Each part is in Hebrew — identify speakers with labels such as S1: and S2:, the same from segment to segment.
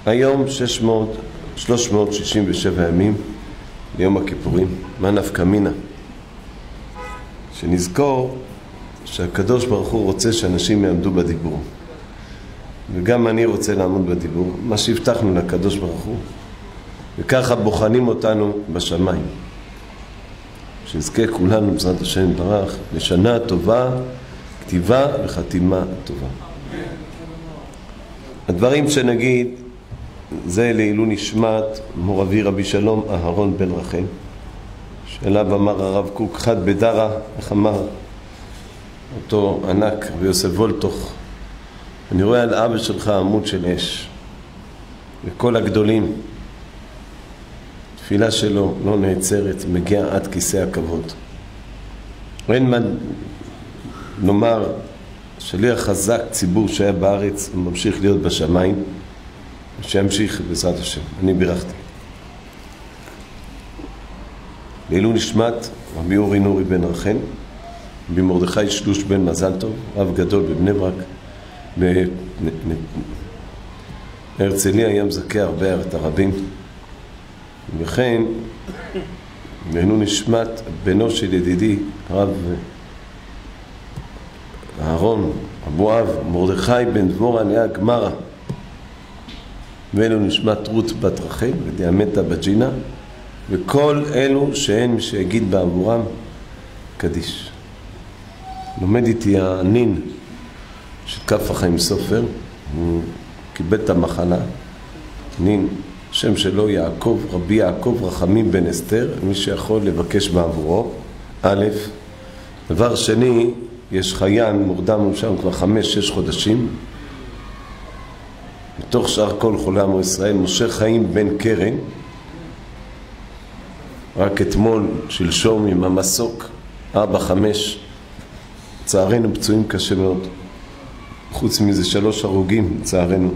S1: היום 367 ימים ליום הכיפורים. מה נפקא מינה? שנזכור שהקדוש ברוך הוא רוצה שאנשים יעמדו בדיבור, וגם אני רוצה לעמוד בדיבור, מה שהבטחנו לקדוש ברוך הוא, וככה בוחנים אותנו בשמיים, שנזכה כולנו בעזרת השם יתברך לשנה טובה, כתיבה וחתימה טובה. הדברים שנגיד זה לעילוי נשמת מור אבי רבי שלום אהרון בן רחל, שאליו אמר הרב קוק חד בדרה, איך אמר אותו ענק ויוסף וולטוך, אני רואה על אבא שלך עמוד של אש, וכל הגדולים תפילה שלו לא נעצרת, מגיע עד כיסא הכבוד. אין מה לומר, שליח חזק ציבור שהיה בארץ וממשיך להיות בשמיים, שימשיך בעזרת השם. אני בירכתי. לעילוי נשמת רבי אורי נורי בן רחל, רבי מרדכי שלוש בן מזל טוב, רב גדול בבני ברק, בהרצליה היה מזכה הרבה את הרבים, וכן לעילוי נשמת בנו של ידידי הרב אהרון אבו אב מרדכי בן דבורה נהיה גמרה, ואלו נשמת רות בת רחל ודיאמנטה בת ג'ינה, וכל אלו שאין מי שיגיד בעבורם קדיש. לומד איתי הנין של כף החיים סופר, הוא קיבל את המחלה, נין, שם שלו יעקב, רבי יעקב רחמים בן אסתר, מי שיכול לבקש בעבורו. א', דבר שני, יש חייל מורדם שם כבר 5-6 חודשים, מתוך שאר כל חולי עמו ישראל, משה חיים בן קרן, רק אתמול שלשום עם המסוק 4-5, צערנו פצועים קשה מאוד, חוץ מזה 3 הרוגים צערנו,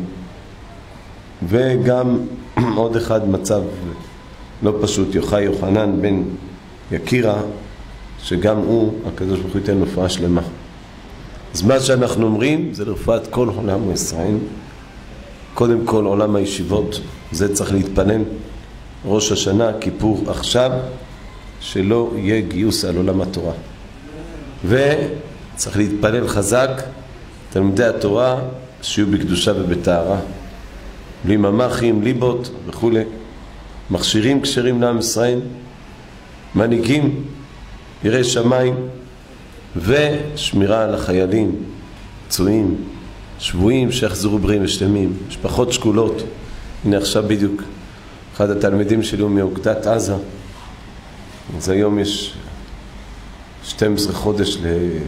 S1: וגם עוד אחד מצב לא פשוט, יוחנן בן יקירה, שגם הוא, הקדוש ברוך הוא ייתן רפואה שלמה. אז מה שאנחנו אומרים זה לרפואת כל חולי עמו ישראל. קודם כל עולם הישיבות, זה צריך להתפלל, ראש השנה, כיפור עכשיו, שלא יהיה גיוס על עולם התורה. וצריך להתפלל חזק, תלמידי התורה שיהיו בקדושה ובטהרה, בלי ממחים, ליבות וכו', מכשירים כשרים לעם ישראל, מנהיגים, יראי שמיים, ושמירה על החיילים, פצועים, שבויים שיחזרו בריאים ושלמים, משפחות שקולות. הנה עכשיו בדיוק אחד התלמידים שלי הוא מאוגדת עזה, אז היום יש 12 חודש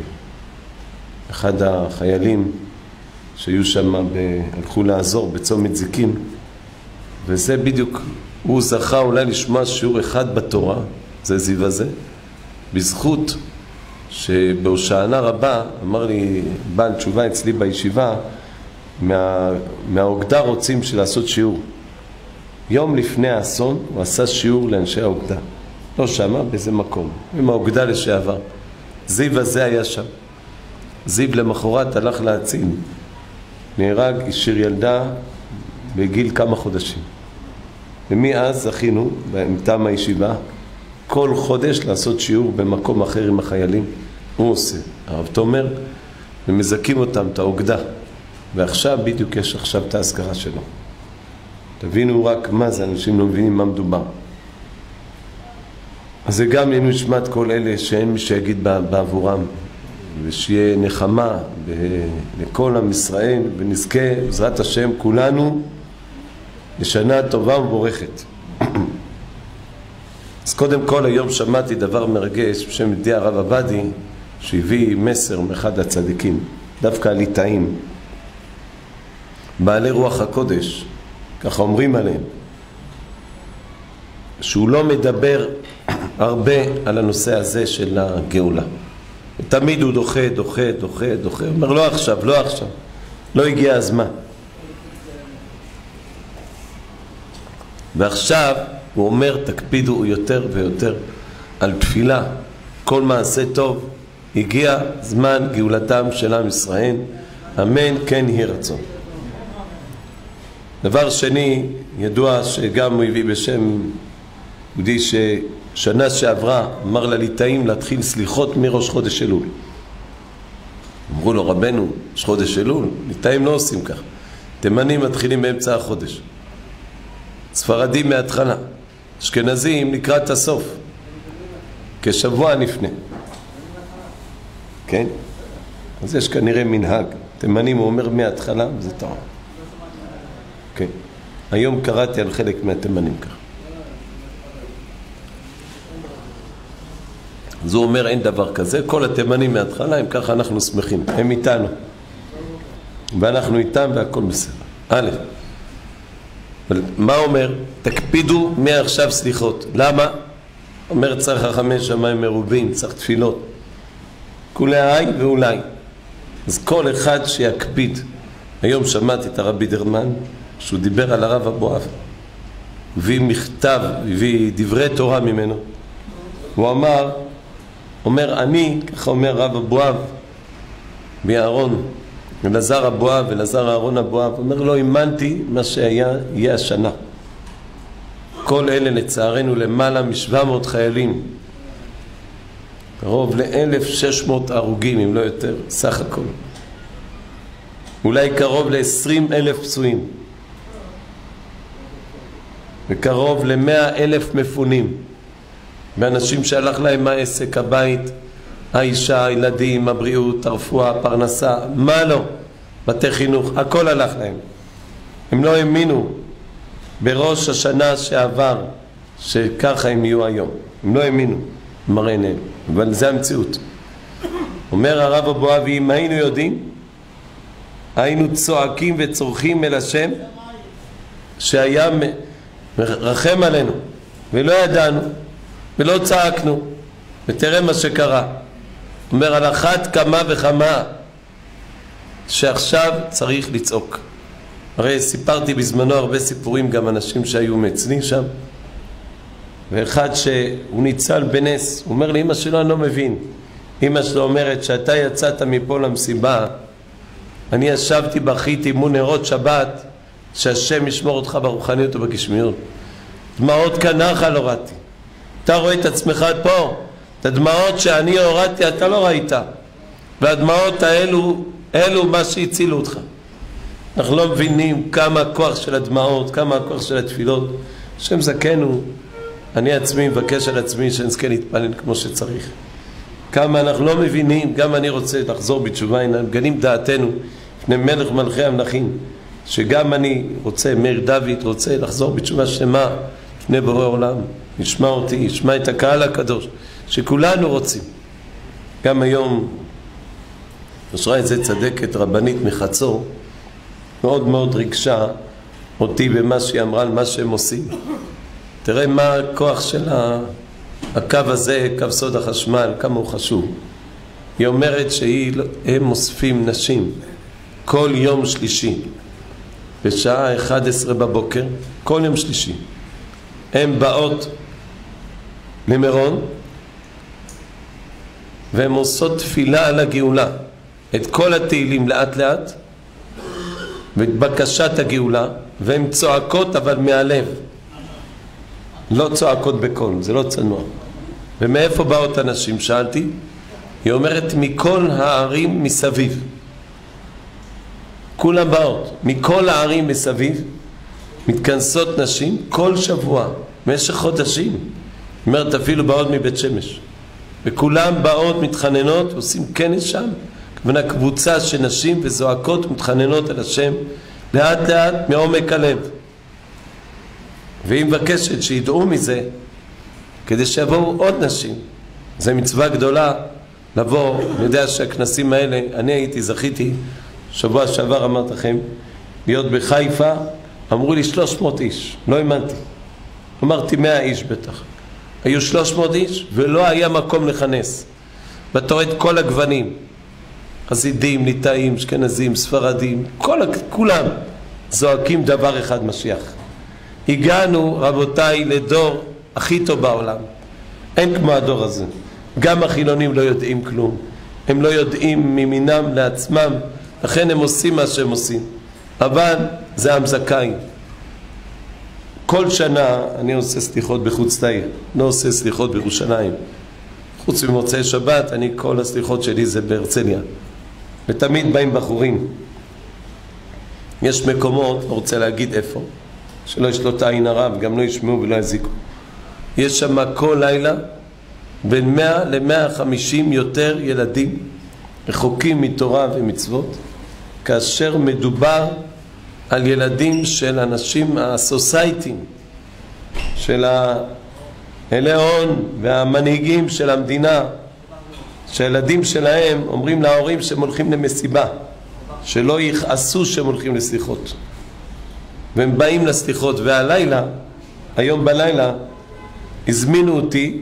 S1: לאחד החיילים שהיו שם, הלכו לעזור בצומת זיקים, וזה בדיוק, הוא זכה אולי לשמוע שיעור אחד בתורה, זה זיו הזה, בזכות שבהושענא רבה, אמר לי בעל תשובה אצלי בישיבה, מהאוגדה רוצים לעשות שיעור. יום לפני האסון הוא עשה שיעור לאנשי האוגדה, לא שמה, באיזה מקום, עם האוגדה לשעבר. זיו הזה היה שם. זיו למחרת הלך להציל, נהרג, השאיר ילדה בגיל כמה חודשים, ומאז זכינו מטעם הישיבה כל חודש לעשות שיעור במקום אחר עם החיילים. הוא עושה, הרב תומר, ומזכים אותם, את האוגדה, ועכשיו בדיוק יש עכשיו את ההזכרה שלו. תבינו רק מה זה, אנשים לא מבינים מה מדובר. אז זה גם לעילוי נשמת כל אלה שאין מי שיגיד בעבורם, ושיהיה נחמה לכל עם ישראל, ונזכה בעזרת השם כולנו לשנה טובה ומבורכת. אז קודם כל היום שמעתי דבר מרגש בשם ידידי הרב עבדי, שהביא מסר מאחד הצדיקים, דווקא הליטאים, בעלי רוח הקודש, ככה אומרים עליהם, שהוא לא מדבר הרבה על הנושא הזה של הגאולה. תמיד הוא דוחה, אומר לא עכשיו, לא הגיע הזמן. ועכשיו הוא אומר תקפידו יותר ויותר על תפילה, כל מעשה טוב, הגיע זמן גאולתם של עם ישראל, אמן כן יהי רצון. דבר שני, ידוע שגם הוא הביא בשם יהודי ששנה שעברה אמר לליטאים להתחיל סליחות מראש חודש אלול. אמרו לו, רבנו, יש חודש אלול, ליטאים לא עושים כך. תימנים מתחילים באמצע החודש, ספרדים מההתחלה, אשכנזים לקראת הסוף, כשבוע לפני. כן? אז יש כנראה מנהג. תימנים הוא אומר מההתחלה, וזה טוב. כן. היום קראתי על חלק מהתימנים כך. אז הוא אומר אין דבר כזה, כל התימנים מההתחלה הם ככה, אנחנו שמחים, הם איתנו ואנחנו איתם והכל בסדר. א', מה אומר? תקפידו מעכשיו סליחות. למה? אומר צריך חכמי שמיים מרובים, צריך תפילות, כולי ואולי. אז כל אחד שיקפיד. היום שמעתי את הרב בידרמן שהוא דיבר על הרב אבואב, הביא מכתב, הביא דברי תורה ממנו. הוא אומר אני, ככה אומר רב אבואב מאהרון, אלעזר אבואב, אלעזר אהרון אבואב, אומר לו, האמנתי מה שהיה יהיה השנה. כל אלה לצערנו למעלה מ-700 חיילים, קרוב ל-1,600 הרוגים אם לא יותר סך הכל, אולי קרוב ל-20,000 פצועים וקרוב ל-100,000 מפונים, באנשים שהלך להם העסק, הבית, האישה, הילדים, הבריאות, הרפואה, הפרנסה, מה לא, בתי חינוך, הכל הלך להם. הם לא האמינו בראש השנה שעבר שככה הם יהיו היום, הם לא האמינו מראה עיניהם, אבל זה המציאות. אומר הרב אבואב, אם היינו יודעים, היינו צועקים וצורכים אל השם שהיה רחם עלינו, ולא ידענו ולא צעקנו, ותראה מה שקרה. אומר על אחת כמה וכמה שעכשיו צריך לצעוק. הרי סיפרתי בזמנו הרבה סיפורים, גם אנשים שהיו מאצלי שם, ואחד שהוא ניצל בנס, הוא אומר לי, אמא שלו אני לא מבין. אמא שלו אומרת שאתה יצאת מפה למסיבה, אני ישבתי בכיתי מול נרות שבת, שהשם ישמור אותך ברוחניות ובגשמיות. דמעות כנחה לא ראיתי. אתה רואה את עצמך פה, את הדמעות שאני הורדתי אתה לא ראית, והדמעות אלו מה שהצילו אותך. אנחנו לא מבינים כמה הכוח של הדמעות, כמה הכוח של התפילות. השם זכנו, אני עצמי מבקש על עצמי שנזכה להתפלל כמו שצריך. כמה אנחנו לא מבינים, גם אני רוצה לחזור בתשובה, גנים דעתנו לפני מלך מלכי המלכים, שגם אני רוצה, מאיר דוד רוצה לחזור בתשובה שלמה לפני בורא עולם. ישמע אותי, ישמע את הקהל הקדוש, שכולנו רוצים. גם היום אשרה איזה צדקת רבנית מחצור, מאוד מאוד רגשה אותי במה שהיא אמרה על מה שהם עושים. תראה מה הכוח של הקו הזה, קו סוד החשמל, כמה הוא חשוב. היא אומרת שהם מוספים נשים כל יום שלישי בשעה 11 בבוקר, כל יום שלישי הם באות למירון והן עושות תפילה על הגאולה, את כל התהילים לאט לאט ואת בקשת הגאולה, והן צועקות אבל מהלב, לא צועקות בקול, זה לא צנוע. ומאיפה באות אנשים? שאלתי. היא אומרת מכל הערים מסביב, כולם באות מכל הערים מסביב, מתכנסות נשים כל שבוע במשך חודשים. היא אומרת אפילו באות מבית שמש, וכולם באות מתחננות, עושים כנס שם, כוונה קבוצה של נשים וזועקות מתחננות על השם לאט לאט מעומק הלב. והיא מבקשת שידעו מזה כדי שיבואו עוד נשים. זו מצווה גדולה לבוא. אני יודע שהכנסים האלה, אני זכיתי שבוע שעבר, אמרת לכם, להיות בחיפה, אמרו לי 300 איש, לא האמנתי. אמרתי 100 איש בטח. היו 300 איש ולא היה מקום לכנס. ואתה רואה את כל הגוונים, חסידים, ליטאים, אשכנזים, ספרדים, כולם זועקים דבר אחד, משיח. הגענו רבותיי לדור הכי טוב בעולם, אין כמו הדור הזה. גם החילונים לא יודעים כלום, הם לא יודעים ממינם לעצמם, לכן הם עושים מה שהם עושים. אבל זה עם זכאי. כל שנה אני עושה סליחות בחוץ לעיר, לא עושה סליחות בירושלים. חוץ ממוצאי שבת, כל הסליחות שלי זה בהרצליה. ותמיד באים בחורים. יש מקומות, לא רוצה להגיד איפה, שלא ישלוט את העין הרע, וגם לא ישמעו ולא יזיקו. יש שם כל לילה בין 100 ל-150 יותר ילדים רחוקים מתורה ומצוות, כאשר מדובר על ילדים של אנשים, הסוסייטים, של האלי הון והמנהיגים של המדינה, שהילדים שלהם אומרים להורים שהם הולכים למסיבה, שלא יכעסו שהם הולכים לסליחות, והם באים לסליחות. והלילה, היום בלילה, הזמינו אותי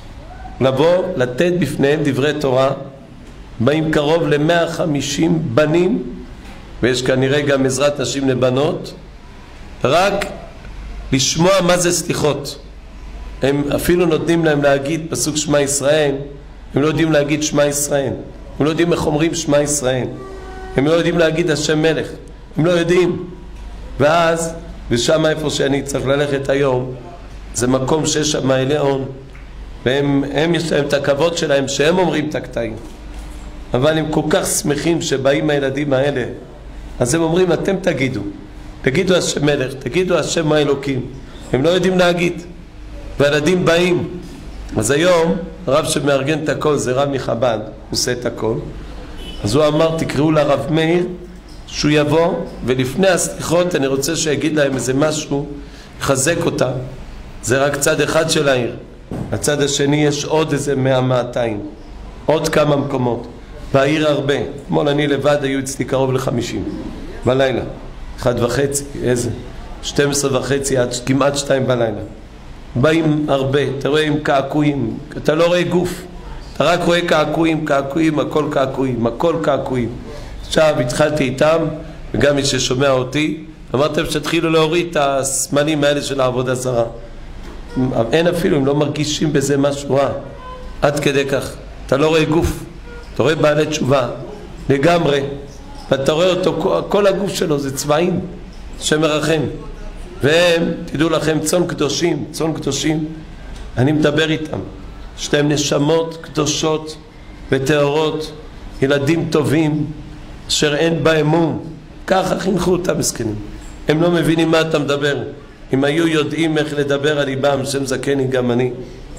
S1: לבוא לתת בפניהם דברי תורה. באים קרוב ל-150 בנים, ויש כנראה גם עזרת נשים לבנות, רק לשמוע מה זה סליחות. הם אפילו נותנים להם להגיד פסוק שמע ישראל, הם לא יודעים להגיד שמע ישראל, הם לא יודעים איך אומרים שמע ישראל, הם לא יודעים להגיד השם מלך, הם לא יודעים. ואז, ושם איפה שאני צריך ללכת היום, זה מקום שיש שם אלי הון, והם יש להם את הכבוד שלהם שהם אומרים את הקטעים, אבל הם כל כך שמחים שבאים הילדים האלה, אז הם אומרים אתם תגידו השם מלך, תגידו השם האלוקים. הם לא יודעים להגיד, והילדים באים. אז היום הרב שמארגן את הכל זה רב מחב"ד, הוא עושה את הכל. אז הוא אמר תקראו לרב מאיר שהוא יבוא, ולפני הסליחות אני רוצה שיגיד להם איזה משהו, יחזק אותם. זה רק צד אחד של העיר, הצד השני יש עוד איזה 100-200, עוד כמה מקומות בעיר הרבה. אתמול אני לבד היו אצלי קרוב ל-50 בלילה, 1:30, איזה 12:30 עד כמעט 2 בלילה. באים הרבה, אתה רואה עם קעקועים, אתה לא רואה גוף, אתה רק רואה קעקועים, הכל קעקועים. עכשיו התחלתי איתם, וגם מי ששומע אותי, אמרתם שתתחילו להוריד את הסמלים האלה של העבודה זרה. אין אפילו, הם לא מרגישים בזה משהו רע, עד כדי כך. אתה לא רואה גוף, אתה רואה בעלי תשובה לגמרי, ואתה רואה אותו, כל הגוף שלו זה צבעים שמרחם. והם, תדעו לכם, צאן קדושים, אני מדבר איתם, יש להם נשמות קדושות וטהורות, ילדים טובים אשר אין באמון. ככה חינכו אותם מסכנים, הם לא מבינים מה אתה מדבר. אם היו יודעים איך לדבר על ליבם, שם זקני גם אני,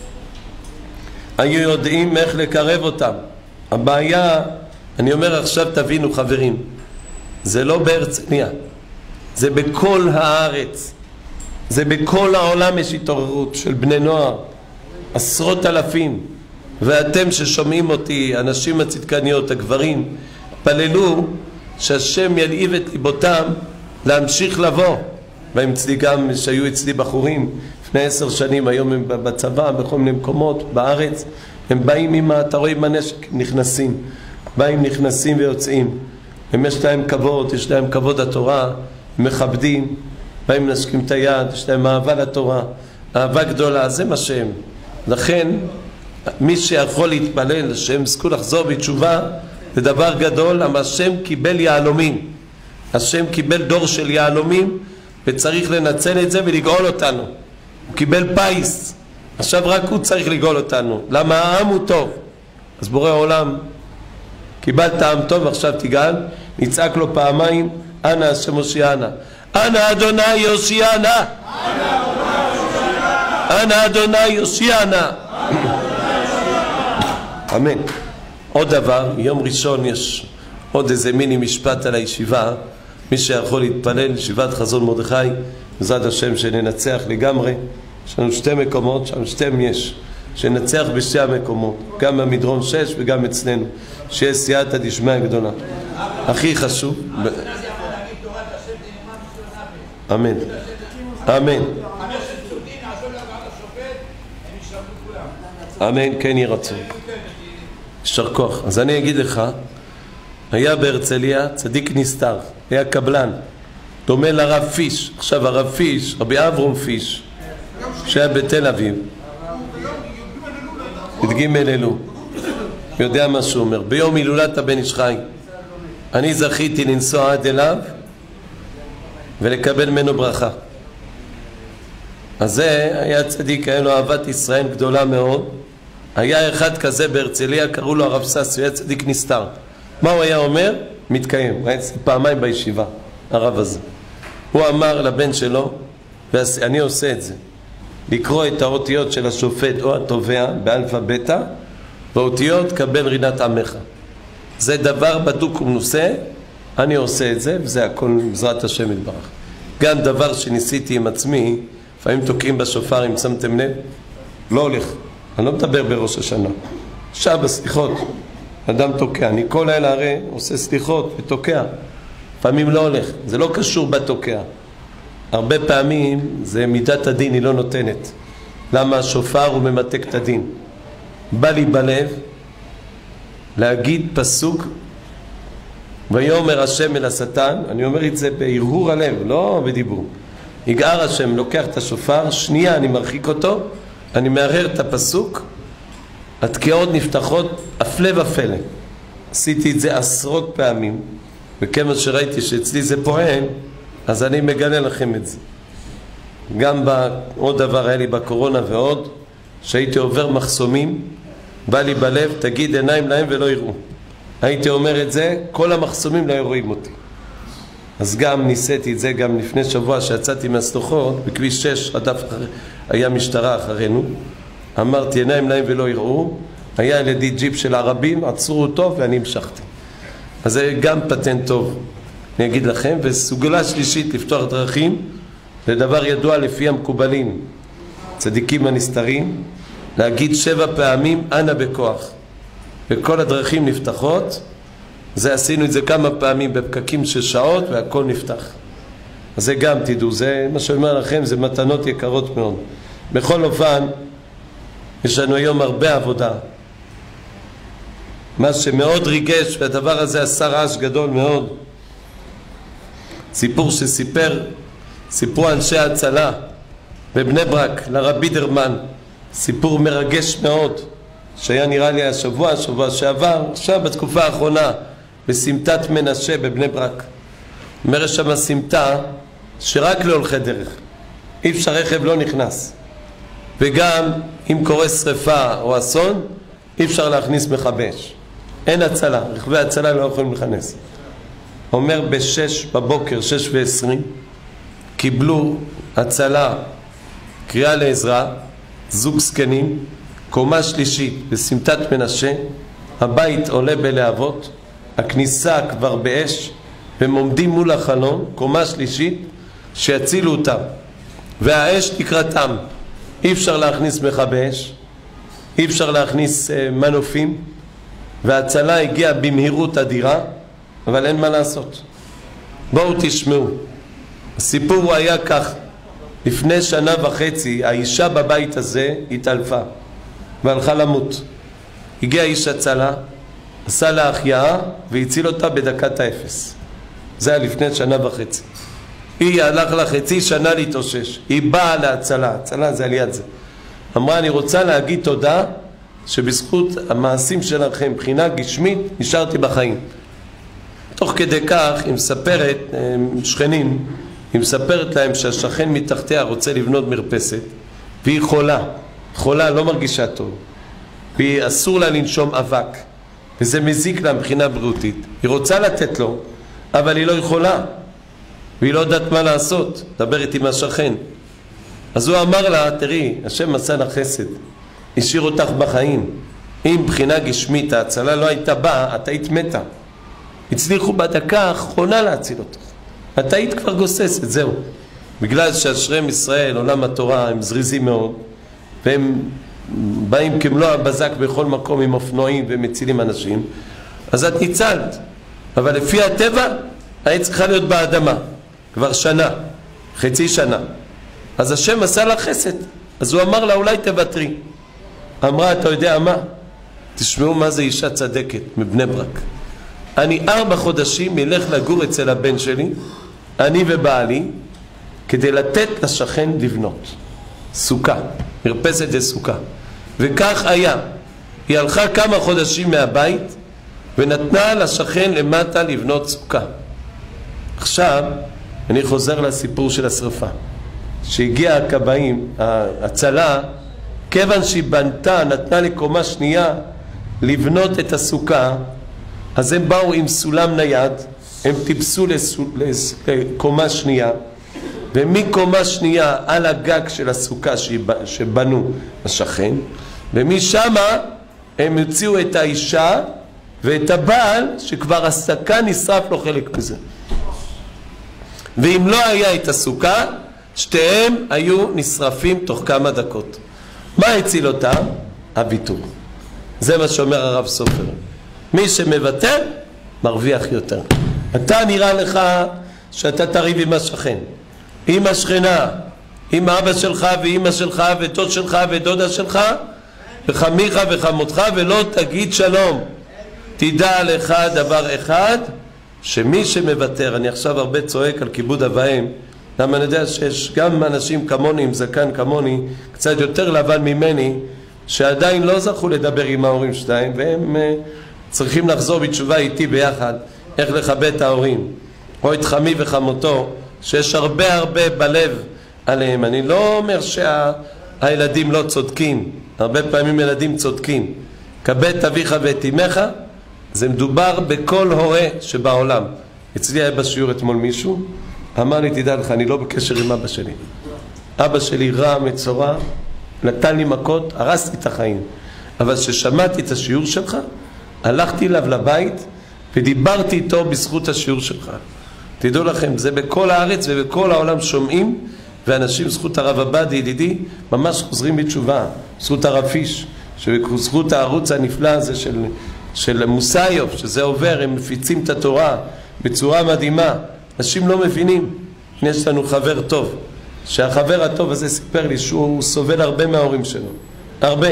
S1: היו יודעים איך לקרב אותם. הבעיה, אני אומר עכשיו תבינו חברים, זה לא בהרצליה, זה בכל הארץ, זה בכל העולם. יש התעוררות של בני נוער, 10,000. ואתם ששומעים אותי, הנשים הצדקניות, הגברים, פללו שהשם ילהיב את ליבותם להמשיך לבוא. והם אצלי גם, שהיו אצלי בחורים לפני 10 שנים, היום הם בצבא, בכל מיני מקומות בארץ, הם באים עם, אתה רואה, עם הנשק, נכנסים ויוצאים. הם יש להם כבוד, יש להם כבוד התורה, הם מכבדים, באים נשקים את היד, יש להם אהבה לתורה, אהבה גדולה, זה מה שהם. לכן, מי שיכול להתפלל שהם זכו לחזור בתשובה, זה דבר גדול. אבל השם קיבל יהלומים, השם קיבל דור של יהלומים, וצריך לנצל את זה ולגאול אותנו. הוא קיבל פייס, עכשיו רק הוא צריך לגאול אותנו. למה? העם הוא טוב. אז בורא עולם, קיבלת עם טוב, עכשיו תגאל. נצעק לו פעמיים, אנא השם הושיענה, אנא אדוני יושיענה, אנא אדוני יושיענה. אמן. עוד דבר, יום ראשון יש עוד איזה מיני משפט על הישיבה. מי שיכול להתפלל ישיבת חזון מרדכי, בעזרת השם שננצח לגמרי. יש לנו 2 מקומות, שם 2 יש, שננצח בשתי המקומות, גם במדרון 6 וגם אצלנו, שיש סייעתא דשמיא גדולה. הכי חשוב, אמן, אמן, אמן, כן יהי רצון, יישר כוח. אז אני אגיד לך, היה בהרצליה צדיק נסתר, היה קבלן, דומה לרב פיש. עכשיו הרב פיש, רבי אברום פיש, שהיה בתל אביב, י"ג אלול, יודע מה שהוא אומר, ביום הילולת הבן איש חי, אני זכיתי לנסוע עד אליו, ולקבל ממנו ברכה. אז זה היה צדיק, היה לו אהבת ישראל גדולה מאוד. היה אחד כזה בהרצליה, קראו לו הרב ססי, היה צדיק נסתר. מה הוא היה אומר? מתקיים. הוא היה פעמיים בישיבה, הרב הזה. הוא אמר לבן שלו, ואני עושה את זה, לקרוא את האותיות של השופט או התובע באלפא בטא, ואותיות קבל רינת עמך. זה דבר בדוק ומנוסה, אני עושה את זה, וזה הכל בעזרת השם יתברך. גם דבר שניסיתי עם עצמי, לפעמים תוקעים בשופר, אם שמתם לב, לא הולך. אני לא מדבר בראש השנה. שעה בסליחות, אדם תוקע. אני כל לילה הרי עושה סליחות ותוקע. לפעמים לא הולך. זה לא קשור בתוקע. הרבה פעמים זה מידת הדין, היא לא נותנת. למה השופר הוא ממתק את הדין? בא לי בלב להגיד פסוק ויאמר השם אל השטן, אני אומר את זה בהרהור הלב, לא בדיבור. יגער השם, לוקח את השופר, שנייה אני מרחיק אותו, אני מערער את הפסוק, התקיעות נפתחות הפלא ופלא. עשיתי את זה עשרות פעמים, וכמה שראיתי שאצלי זה פועל, אז אני מגלה לכם את זה. גם עוד דבר היה לי בקורונה ועוד, שהייתי עובר מחסומים, בא לי בלב, תגיד עיניים להם ולא יראו. הייתי אומר את זה, כל המחסומים לא רואים אותי. אז גם ניסיתי את זה גם לפני שבוע שיצאתי מהסלוחות, בכביש 6, היה משטרה אחרינו, אמרתי עיניים להם ולא יראו, היה על ידי ג'יפ של ערבים, עצרו אותו ואני המשכתי. אז זה גם פטנט טוב, אני אגיד לכם. וסוגלה שלישית, לפתוח דרכים, זה דבר ידוע לפי המקובלים, צדיקים הנסתרים, להגיד 7 פעמים אנא בכוח, וכל הדרכים נפתחות. זה עשינו את זה כמה פעמים בפקקים של שעות והכל נפתח. אז זה גם תדעו, זה מה שאומר לכם, זה מתנות יקרות מאוד. בכל אופן, יש לנו היום הרבה עבודה. מה שמאוד ריגש, והדבר הזה עשה רעש גדול מאוד, סיפור סיפרו אנשי ההצלה בבני ברק לרב בידרמן, סיפור מרגש מאוד, שהיה נראה לי השבוע שעבר, עכשיו בתקופה האחרונה, בסמטת מנשה בבני ברק. אומר שם סמטה שרק להולכי דרך, אי אפשר, רכב לא נכנס, וגם אם קורה שריפה או אסון אי אפשר להכניס מכבש, אין הצלה, רכבי הצלה לא יכולים להיכנס. אומר ב-6 בבוקר, 6:20, קיבלו הצלה, קריאה לעזרה, זוג זקנים, קומה שלישית בסמטת מנשה, הבית עולה בלהבות, הכניסה כבר באש, והם עומדים מול החלון, קומה שלישית, שיצילו אותם, והאש תקראתם. אי אפשר להכניס מכבי אש, אי אפשר להכניס מנופים, וההצלה הגיעה במהירות אדירה, אבל אין מה לעשות. בואו תשמעו. הסיפור היה כך, לפני 1.5 שנה, האישה בבית הזה התעלפה והלכה למות. הגיע איש הצלה, עשה לה החייאה והציל אותה בדקת האפס. זה היה לפני 1.5 שנה. היא הלך לה חצי שנה להתאושש, היא באה להצלה, הצלה זה על יד זה. אמרה, אני רוצה להגיד תודה שבזכות המעשים שלכם מבחינה גשמית נשארתי בחיים. תוך כדי כך היא מספרת, שכנים, היא מספרת להם שהשכן מתחתיה רוצה לבנות מרפסת, והיא חולה, לא מרגישה טוב, והיא אסור לה לנשום אבק, וזה מזיק לה מבחינה בריאותית. היא רוצה לתת לו, אבל היא לא יכולה, והיא לא יודעת מה לעשות. דברת עם השכן. אז הוא אמר לה, תראי, השם עשה לך חסד, השאיר אותך בחיים. אם מבחינה גשמית ההצלה לא הייתה באה, את היית מתה. הצליחו בדקה האחרונה להציל אותך, את היית כבר גוססת, זהו. בגלל שאשריהם ישראל, עולם התורה, הם זריזים מאוד, והם באים כמלוא הבזק בכל מקום עם אופנועים ומצילים אנשים, אז את ניצלת. אבל לפי הטבע היית צריכה להיות באדמה כבר שנה, חצי שנה. אז השם עשה לה חסד, אז הוא אמר לה, אולי תוותרי. אמרה, אתה יודע מה? תשמעו מה זה אישה צדקת מבני ברק. אני 4 חודשים ילך לגור אצל הבן שלי, אני ובעלי, כדי לתת לשכן לבנות סוכה, מרפסת לסוכה. וכך היה. היא הלכה כמה חודשים מהבית ונתנה לשכן למטה לבנות סוכה. עכשיו אני חוזר לסיפור של השרפה. שהגיע הכבאים, הצלה, כיוון שהיא בנתה, נתנה לקומה שנייה לבנות את הסוכה, אז הם באו עם סולם נייד, הם טיפסו לקומה שנייה, ומקומה שנייה על הגג של הסוכה שבנו השכן, ומשם הם הוציאו את האישה ואת הבעל שכבר הסוכה נשרף לו חלק מזה. ואם לא היה את הסוכה, שתיהם היו נשרפים תוך כמה דקות. מה הציל אותם? הוויתור. זה מה שאומר הרב סופר. מי שמוותר מרוויח יותר. אתה נראה לך שאתה תריב עם השכן, עם השכנה, עם אבא שלך ואמא שלך ודוד שלך ודודה שלך וחמיך וחמותך, ולא תגיד שלום. תדע לך דבר אחד, שמי שמוותר, אני עכשיו הרבה צועק על כיבוד אב ואם, למה אני יודע שיש גם אנשים כמוני, עם זקן כמוני, קצת יותר לבן ממני, שעדיין לא זכו לדבר עם ההורים שלהם, והם צריכים לחזור בתשובה איתי ביחד איך לכבד את ההורים, או את חמי וחמותו, שיש הרבה בלב עליהם. אני לא אומר שהילדים לא צודקים, הרבה פעמים ילדים צודקים. כבד את אביך ואת אמך, זה מדובר בכל הורה שבעולם. אצלי היה בשיעור אתמול מישהו, אמר לי, תדע לך, אני לא בקשר עם אבא שלי. אבא שלי רע מצורע, נתן לי מכות, הרסתי את החיים. אבל ששמעתי את השיעור שלך, הלכתי אליו לבית ודיברתי איתו בזכות השיעור שלך. תדעו לכם, זה בכל הארץ ובכל העולם שומעים, ואנשים זכות הרב עבד ידידי ממש חוזרים בתשובה. זכות הרב פיש, זכות הערוץ הנפלא הזה של מוסיוף, שזה עובר, הם מפיצים את התורה בצורה מדהימה. אנשים לא מבינים. יש לנו חבר טוב, שהחבר הטוב הזה סיפר לי שהוא סובל הרבה מההורים שלו, הרבה.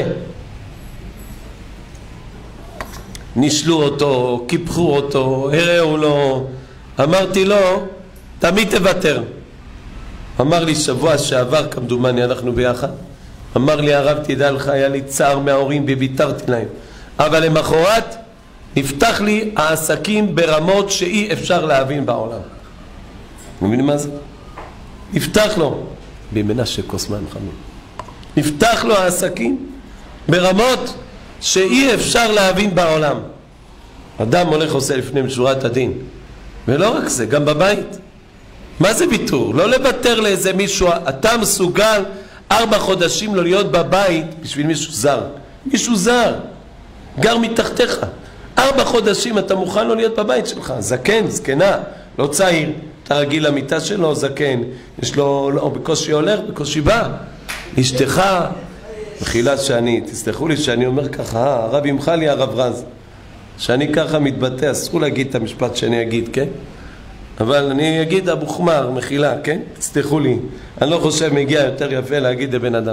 S1: נשלו אותו, קיפחו אותו, הראו לו. אמרתי לו, תמיד תוותר. אמר לי שבוע שעבר, כמדומני, אנחנו ביחד, אמר לי, הרב, תדע לך, היה לי צער מההורים וביתרתי להם, אבל למחרת נפתח לי העסקים ברמות שאי אפשר להבין בעולם. מבינים מה זה? נפתח לו במנשה קוסמן חמור, נפתח לו העסקים ברמות שאי אפשר להבין בעולם. אדם הולך עושה לפני משורת הדין, ולא רק זה, גם בבית. מה זה ויתור? לא לוותר לאיזה מישהו. אתה מסוגל 4 חודשים לא להיות בבית בשביל מישהו זר. מישהו זר גר מתחתיך 4 חודשים, אתה מוכן לא להיות בבית שלך. זקן, זקנה, לא צעיר, אתה רגיל למיטה שלו, זקן, יש לו, לא, בקושי הולך, בקושי בא. אשתך, מחילה שאני, תסלחו לי שאני אומר ככה, הרב ימחה לי הרב רז, שאני ככה מתבטא, אסור להגיד את המשפט שאני אגיד, כן? אבל אני אגיד אבו חמר, מחילה, כן? תסלחו לי, אני לא חושב מגיע יותר יפה להגיד לבן אדם.